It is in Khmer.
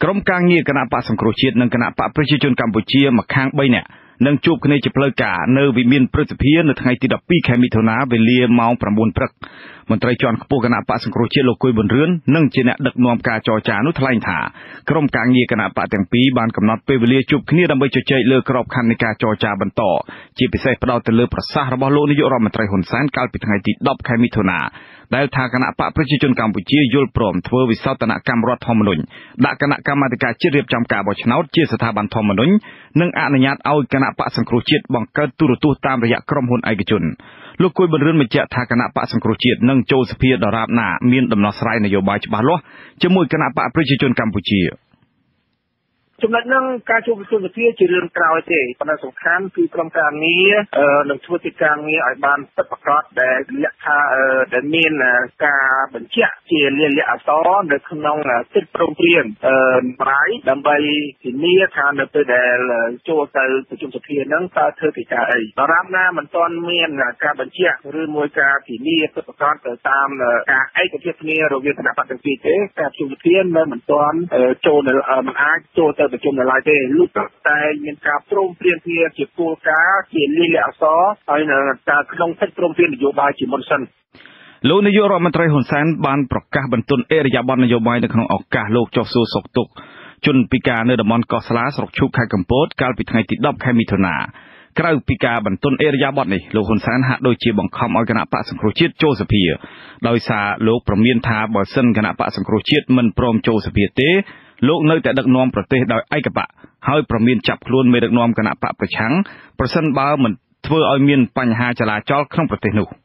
ក្រុមការងារគណៈបកសង្គ្រោះជាតិនិងគណៈបកប្រជាជនកម្ពុជាមកខាង3នាក់នឹងជួបគ្នាជាផ្លូវការនៅវិមានព្រឹទ្ធសភានៅថ្ងៃទី12ខែមិថុនាវេលាម៉ោង 9 ព្រឹកមន្ត្រីជាន់ខ្ពស់គណៈបកសង្គ្រោះជាតិលោកគួយប៊ុនរឿននិងជាអ្នកដឹកនាំការចរចានោះថ្លែងថាក្រុមការងារគណៈបកទាំងពីរបានកំណត់ពេលវេលាជួបគ្នាដើម្បីជជែកលើក្របខ័ណ្ឌនៃការចរចាបន្តជាពិសេសផ្ដោតទៅលើប្រសាសន៍របស់លោកនាយករដ្ឋមន្ត្រីហ៊ុនសែនកាលពីថ្ងៃទី10ខែមិថុនាដែលថាគណៈបកប្រជាជនកម្ពុជាយល់ព្រមធ្វើវិសោធនកម្មរដ្ឋធម្មនុញ្ញដាក់គណៈកម្មាធិការជាតិរៀបចំការបោះឆ្នោតជាស្ថាប័នធម្មនុញ្ញនិងអនុញ្ញាតឲ្យគណៈបកសង្គ្រោះជាតិបង្កើតទូរទស្សន៍តាមរយៈក្រុមហ៊ុនឯកជនលោកគួយប៊ុនរឿនបញ្ជាក់ថាគណៈបកសង្គ្រោះជាតិនឹងចូលសភាដរាបណាមានដំណោះស្រាយនយោបាយច្បាស់លាស់ជាមួយគណៈបកប្រជាជនកម្ពុជាចំណុចហ្នឹងការជួបប្រជុំសភាជារឿងក្រោយទេប៉ុន្តែសំខាន់គឺក្រុមការងារនឹងធ្វើកិច្ចការងារឲ្យបានពិតប្រាកដដែលលក្ខថាដែលមានការបញ្ជាក់ជាលាយលក្ខណ៍អក្សរនៅក្នុងសិទ្ធិព្រមព្រៀងប្រាយដើម្បីធានាថានៅពេលដែលចូលទៅប្រជុំសភាហ្នឹងតើធ្វើកិច្ចការអីដរាបណាមិនទាន់មានការបញ្ជាក់ឬមួយការធានាពិតប្រាកដទៅតាមការឯកភាពគ្នារវាងគណៈបកទាំងពីរទេការប្រជុំសភានៅមិនទាន់ចូលមិនអាចចូលទៅប្រជុំនៅឡើយទេលុះតែមានការព្រមព្រៀងគ្នាជាគោលការណ៍ជាលាយលក្ខណ៍អក្សរហើយនៅក្នុងកិច្ចព្រមព្រៀងនយោបាយជាមុនសិនលោកនាយករដ្ឋមន្ត្រីហ៊ុនសែនបានប្រកាសបន្ទន់អេរយាប័តនយោបាយនៅក្នុងឱកាសលោកចុះសួរសុខទុក្ខជនពិការនៅតំបន់កោះស្លាស្រុកឈូកខេត្តកំពតកាលពីថ្ងៃទី10ខែមិថុនាក្រៅពីការបន្ទន់អេរយាប័តនេះលោកហ៊ុនសែនហាក់ដូចជាបង្ខំឲ្យគណៈបកសង្គ្រោះជាតិចូលសភាដោយសារលោកប្រមានថាបើសិនគណៈបកសង្គ្រោះជាតិមិនព្រមចូលសភាទេលោកនៅតែដឹកនាំប្រទេសដោយឯកបកហើយប្រមានចាប់ខ្លួនមេដឹកនាំគណៈបកប្រឆាំងប្រសិនបើមិនធ្វើឲ្យមានបញ្ហាចលាចលក្នុងប្រទេសនោះ